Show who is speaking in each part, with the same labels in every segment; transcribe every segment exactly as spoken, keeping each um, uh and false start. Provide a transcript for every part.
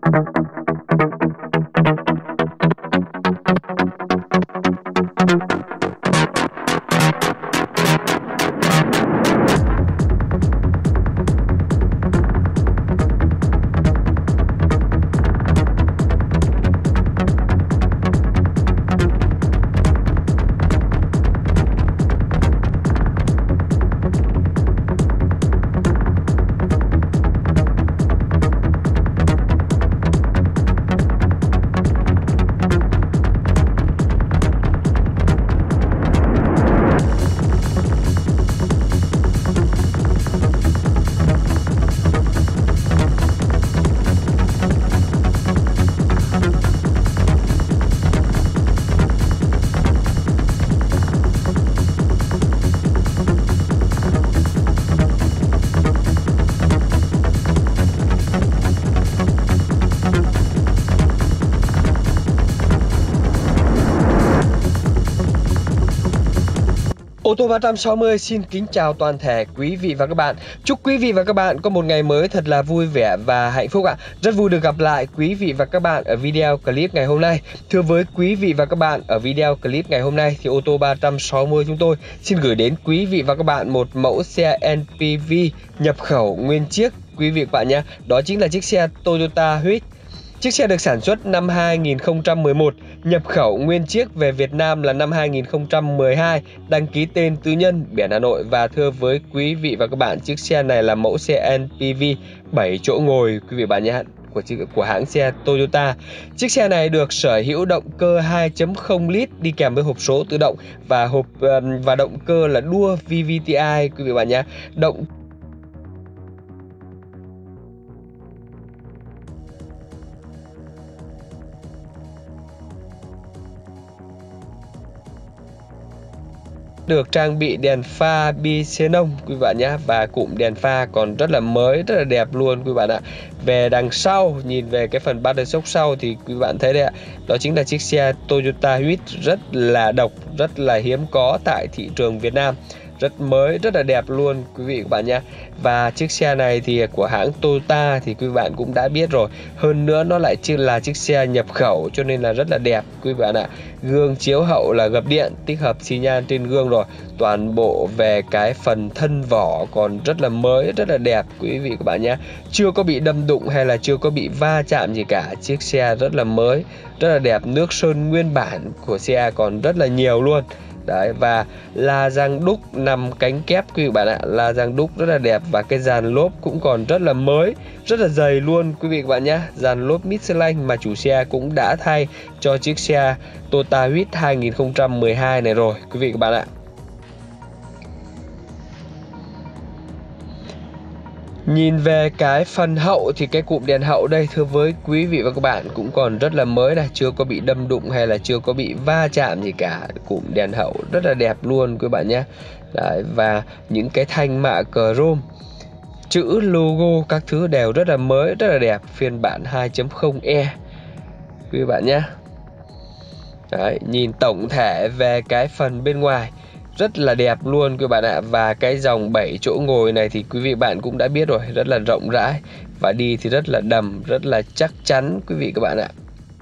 Speaker 1: Ô tô ba trăm sáu mươi xin kính chào toàn thể quý vị và các bạn. Chúc quý vị và các bạn có một ngày mới thật là vui vẻ và hạnh phúc ạ. Rất vui được gặp lại quý vị và các bạn ở video clip ngày hôm nay. Thưa với quý vị và các bạn, ở video clip ngày hôm nay thì ô tô ba trăm sáu mươi chúng tôi xin gửi đến quý vị và các bạn một mẫu xe en pê vê nhập khẩu nguyên chiếc quý vị và các bạn nhé. Đó chính là chiếc xe Toyota Huyết. Chiếc xe được sản xuất năm hai nghìn không trăm mười một, nhập khẩu nguyên chiếc về Việt Nam là năm hai nghìn không trăm mười hai, đăng ký tên tư nhân, biển Hà Nội. Và thưa với quý vị và các bạn, chiếc xe này là mẫu xe en pê vê bảy chỗ ngồi quý vị và bạn nhé, của của hãng xe Toyota. Chiếc xe này được sở hữu động cơ hai chấm không lít đi kèm với hộp số tự động và hộp và động cơ là đua vê vê tê i quý vị và bạn nhé. Động được trang bị đèn pha bi xenon quý bạn nhé, và cụm đèn pha còn rất là mới, rất là đẹp luôn quý bạn ạ. Về đằng sau, nhìn về cái phần bát đỡ sốc sau thì quý bạn thấy đấy ạ, đó chính là chiếc xe Toyota Huyết rất là độc, rất là hiếm có tại thị trường Việt Nam, rất mới, rất là đẹp luôn quý vị các bạn nhé. Và chiếc xe này thì của hãng Toyota thì quý bạn cũng đã biết rồi, hơn nữa nó lại chỉ là chiếc xe nhập khẩu cho nên là rất là đẹp quý bạn ạ. Gương chiếu hậu là gập điện, tích hợp xi nhan trên gương rồi. Toàn bộ về cái phần thân vỏ còn rất là mới, rất là đẹp quý vị các bạn nhé. Chưa có bị đâm đụng hay là chưa có bị va chạm gì cả. Chiếc xe rất là mới, rất là đẹp. Nước sơn nguyên bản của xe còn rất là nhiều luôn. Đấy, và la răng đúc nằm cánh kép quý vị bạn ạ, la răng đúc rất là đẹp. Và cái dàn lốp cũng còn rất là mới, rất là dày luôn quý vị các bạn nhé. Dàn lốp Michelin mà chủ xe cũng đã thay cho chiếc xe Toyota Huyết hai nghìn không trăm mười hai này rồi quý vị các bạn ạ. Nhìn về cái phần hậu thì cái cụm đèn hậu đây thưa với quý vị và các bạn cũng còn rất là mới này, chưa có bị đâm đụng hay là chưa có bị va chạm gì cả. Cụm đèn hậu rất là đẹp luôn quý bạn nhé. Đấy, và những cái thanh mạ chrome, chữ logo các thứ đều rất là mới, rất là đẹp, phiên bản hai chấm không e quý bạn nhé. Đấy, nhìn tổng thể về cái phần bên ngoài rất là đẹp luôn quý bạn ạ. Và cái dòng bảy chỗ ngồi này thì quý vị bạn cũng đã biết rồi, rất là rộng rãi và đi thì rất là đầm, rất là chắc chắn quý vị các bạn ạ.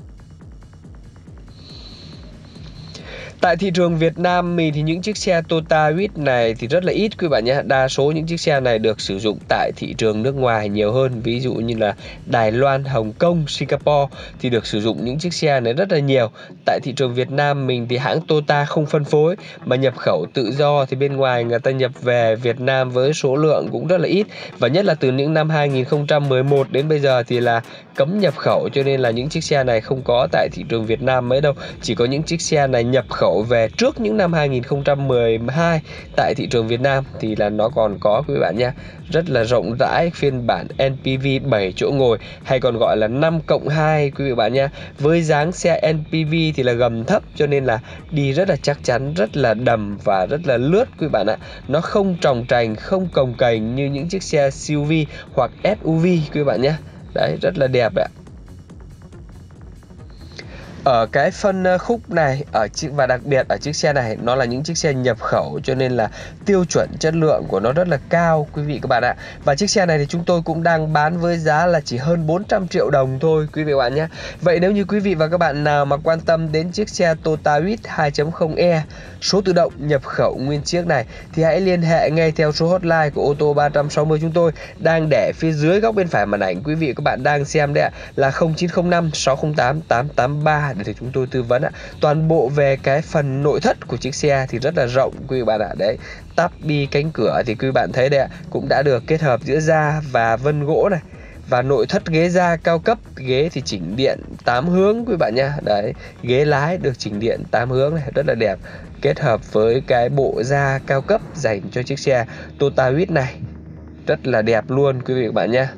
Speaker 1: Tại thị trường Việt Nam mình thì những chiếc xe Toyota Huyết này thì rất là ít quý bạn nhé. Đa số những chiếc xe này được sử dụng tại thị trường nước ngoài nhiều hơn. Ví dụ như là Đài Loan, Hồng Kông, Singapore thì được sử dụng những chiếc xe này rất là nhiều. Tại thị trường Việt Nam mình thì hãng Toyota không phân phối mà nhập khẩu tự do, thì bên ngoài người ta nhập về Việt Nam với số lượng cũng rất là ít. Và nhất là từ những năm hai nghìn không trăm mười một đến bây giờ thì là cấm nhập khẩu, cho nên là những chiếc xe này không có tại thị trường Việt Nam mấy đâu. Chỉ có những chiếc xe này nhập khẩu về trước những năm hai nghìn không trăm mười hai tại thị trường Việt Nam thì là nó còn có quý bạn nha. Rất là rộng rãi, phiên bản en pê vê bảy chỗ ngồi hay còn gọi là năm cộng hai quý vị bạn nha. Với dáng xe en pê vê thì là gầm thấp cho nên là đi rất là chắc chắn, rất là đầm và rất là lướt quý bạn ạ. Nó không tròng trành, không cồng kềnh như những chiếc xe xê u vê hoặc ét u vê quý bạn nhé. Đấy, rất là đẹp ạ. Ở cái phân khúc này ở chiếc và đặc biệt ở chiếc xe này nó là những chiếc xe nhập khẩu, cho nên là tiêu chuẩn chất lượng của nó rất là cao quý vị các bạn ạ. Và chiếc xe này thì chúng tôi cũng đang bán với giá là chỉ hơn bốn trăm triệu đồng thôi quý vị các bạn nhé. Vậy nếu như quý vị và các bạn nào mà quan tâm đến chiếc xe Toyota Wish hai chấm không e số tự động nhập khẩu nguyên chiếc này thì hãy liên hệ ngay theo số hotline của ô tô ba trăm sáu mươi chúng tôi đang để phía dưới góc bên phải màn ảnh quý vị các bạn đang xem đấy ạ, là không chín không năm sáu không tám tám tám ba để chúng tôi tư vấn ạ. Toàn bộ về cái phần nội thất của chiếc xe thì rất là rộng quý vị bạn ạ. Đấy, tắp bi cánh cửa thì quý bạn thấy đấy ạ, cũng đã được kết hợp giữa da và vân gỗ này. Và nội thất ghế da cao cấp, ghế thì chỉnh điện tám hướng quý bạn nha. Đấy, ghế lái được chỉnh điện tám hướng này, rất là đẹp. Kết hợp với cái bộ da cao cấp dành cho chiếc xe Toyota Wish này, rất là đẹp luôn quý vị các bạn nha.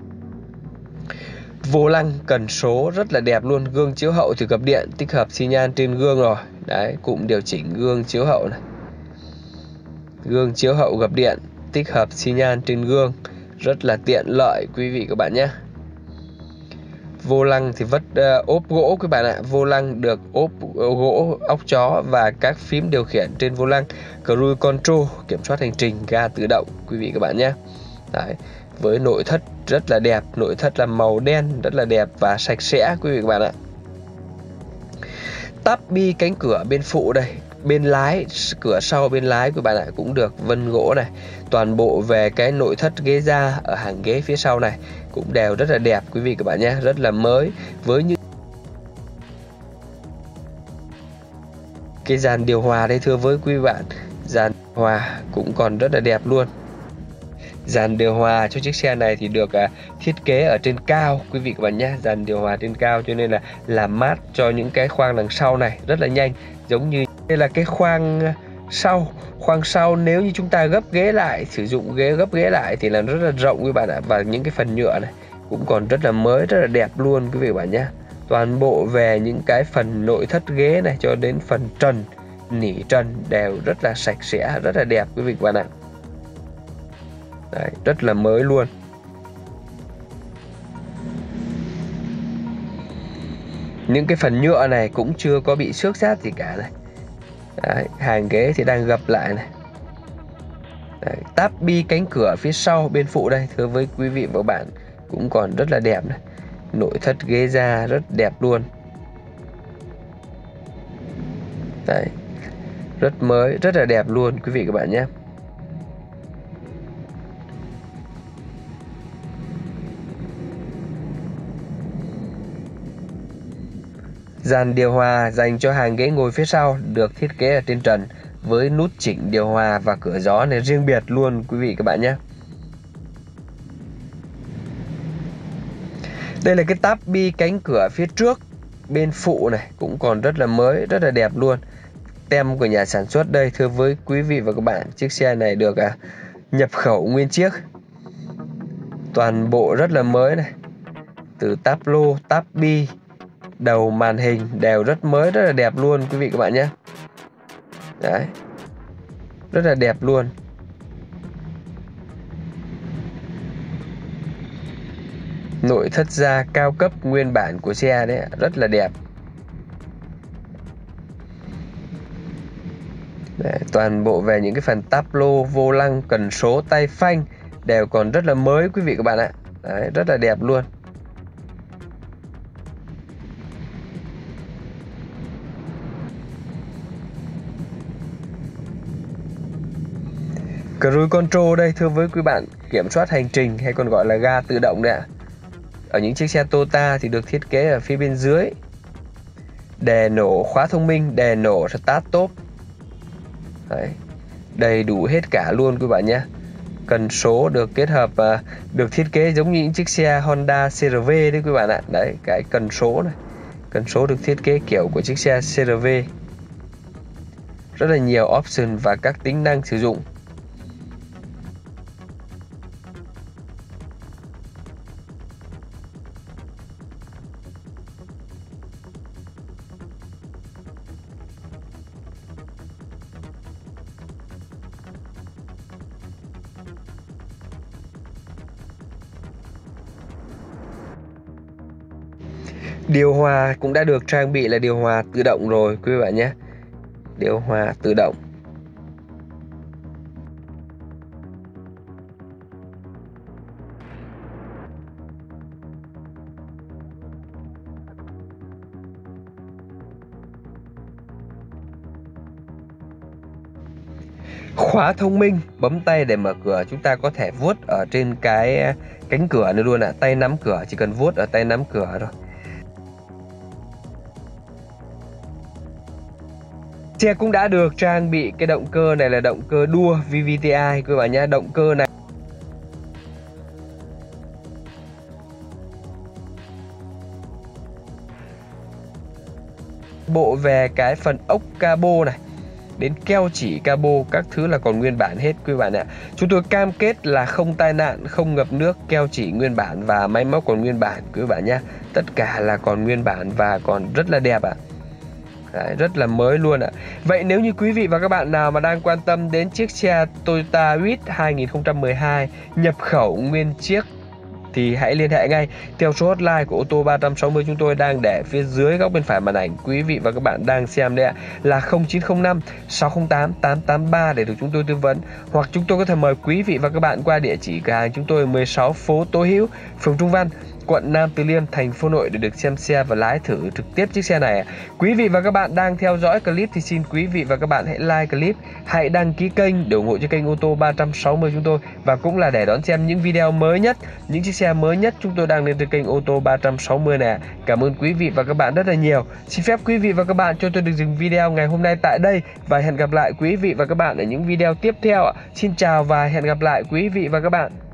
Speaker 1: Vô lăng cần số rất là đẹp luôn. Gương chiếu hậu thì gập điện, tích hợp xi nhan trên gương rồi. Đấy, cụm điều chỉnh gương chiếu hậu này. Gương chiếu hậu gập điện, tích hợp xi nhan trên gương, rất là tiện lợi quý vị các bạn nhé. Vô lăng thì vất uh, ốp gỗ quý bạn ạ. Vô lăng được ốp gỗ óc chó và các phím điều khiển trên vô lăng. Cruise Control kiểm soát hành trình, ga tự động quý vị các bạn nhé. Đấy, với nội thất rất là đẹp, nội thất là màu đen rất là đẹp và sạch sẽ quý vị các bạn ạ. Tắp bi cánh cửa bên phụ đây, bên lái, cửa sau bên lái của bạn ạ cũng được vân gỗ này. Toàn bộ về cái nội thất ghế da ở hàng ghế phía sau này cũng đều rất là đẹp quý vị các bạn nhé, rất là mới. Với những cái dàn điều hòa đây thưa với quý bạn, dàn điều hòa cũng còn rất là đẹp luôn. Dàn điều hòa cho chiếc xe này thì được uh, thiết kế ở trên cao quý vị các bạn nhé. Dàn điều hòa trên cao cho nên là làm mát cho những cái khoang đằng sau này rất là nhanh. Giống như đây là cái khoang sau, khoang sau nếu như chúng ta gấp ghế lại, sử dụng ghế gấp ghế lại thì là rất là rộng quý bạn ạ. Và những cái phần nhựa này cũng còn rất là mới, rất là đẹp luôn quý vị các bạn nhé. Toàn bộ về những cái phần nội thất ghế này cho đến phần trần, nỉ trần đều rất là sạch sẽ, rất là đẹp quý vị các bạn ạ. Đấy, rất là mới luôn. Những cái phần nhựa này cũng chưa có bị xước xát gì cả này. Đấy, hàng ghế thì đang gập lại này. Đấy, táp bi cánh cửa phía sau bên phụ đây thưa với quý vị và các bạn cũng còn rất là đẹp này. Nội thất ghế da rất đẹp luôn. Đấy, rất mới, rất là đẹp luôn quý vị các bạn nhé. Dàn điều hòa dành cho hàng ghế ngồi phía sau được thiết kế ở trên trần với nút chỉnh điều hòa và cửa gió này riêng biệt luôn quý vị các bạn nhé. Đây là cái táp bi cánh cửa phía trước bên phụ này cũng còn rất là mới, rất là đẹp luôn. Tem của nhà sản xuất đây thưa với quý vị và các bạn. Chiếc xe này được à, nhập khẩu nguyên chiếc. Toàn bộ rất là mới này. Từ táp lô, táp bi, đầu màn hình đều rất mới, rất là đẹp luôn quý vị các bạn nhé. Đấy, rất là đẹp luôn. Nội thất da cao cấp nguyên bản của xe đấy, rất là đẹp. Đấy, toàn bộ về những cái phần táp lô, vô lăng, cần số, tay phanh đều còn rất là mới quý vị các bạn ạ. Đấy, rất là đẹp luôn. Cruise Control đây thưa với quý bạn, kiểm soát hành trình hay còn gọi là ga tự động đấy ạ. Ở những chiếc xe Toyota thì được thiết kế ở phía bên dưới. Đè nổ khóa thông minh, đè nổ start top. Đấy, đầy đủ hết cả luôn quý bạn nhé. Cần số được kết hợp, được thiết kế giống như những chiếc xe Honda xê rờ vê đấy quý bạn ạ. Đấy, cái cần số này, cần số được thiết kế kiểu của chiếc xe xê rờ vê. Rất là nhiều option và các tính năng sử dụng. Điều hòa cũng đã được trang bị là điều hòa tự động rồi quý vị bạn nhé. Điều hòa tự động. Khóa thông minh, bấm tay để mở cửa, chúng ta có thể vuốt ở trên cái cánh cửa này luôn ạ. À. Tay nắm cửa, chỉ cần vuốt ở tay nắm cửa thôi. Xe cũng đã được trang bị cái động cơ này là động cơ đua vê vê tê i quý bạn nhé. Động cơ này bộ về cái phần ốc cabo này đến keo chỉ cabo các thứ là còn nguyên bản hết quý bạn ạ. Chúng tôi cam kết là không tai nạn, không ngập nước, keo chỉ nguyên bản và máy móc còn nguyên bản quý bạn nhé. Tất cả là còn nguyên bản và còn rất là đẹp ạ. Đấy, rất là mới luôn ạ. Vậy nếu như quý vị và các bạn nào mà đang quan tâm đến chiếc xe Toyota Wish hai nghìn không trăm mười hai nhập khẩu nguyên chiếc thì hãy liên hệ ngay theo số hotline của ô tô ba trăm sáu mươi chúng tôi đang để phía dưới góc bên phải màn ảnh quý vị và các bạn đang xem đấy ạ, là không chín không năm sáu không tám tám tám ba để được chúng tôi tư vấn, hoặc chúng tôi có thể mời quý vị và các bạn qua địa chỉ cửa hàng chúng tôi mười sáu phố Tố Hữu, phường Trung Văn, quận Nam Từ Liêm, thành phố Hà Nội để được xem xe và lái thử trực tiếp chiếc xe này. Quý vị và các bạn đang theo dõi clip thì xin quý vị và các bạn hãy like clip, hãy đăng ký kênh để ủng hộ cho kênh ô tô ba trăm sáu mươi chúng tôi, và cũng là để đón xem những video mới nhất, những chiếc xe mới nhất chúng tôi đang lên trên kênh ô tô ba trăm sáu mươi này. Cảm ơn quý vị và các bạn rất là nhiều. Xin phép quý vị và các bạn cho tôi được dừng video ngày hôm nay tại đây và hẹn gặp lại quý vị và các bạn ở những video tiếp theo. Xin chào và hẹn gặp lại quý vị và các bạn.